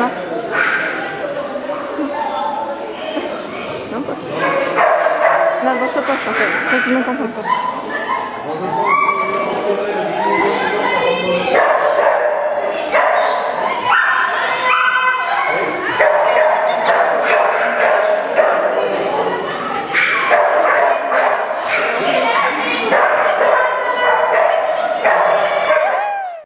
là. Non, dans cette poche en fait. Quasiment dans cette poche.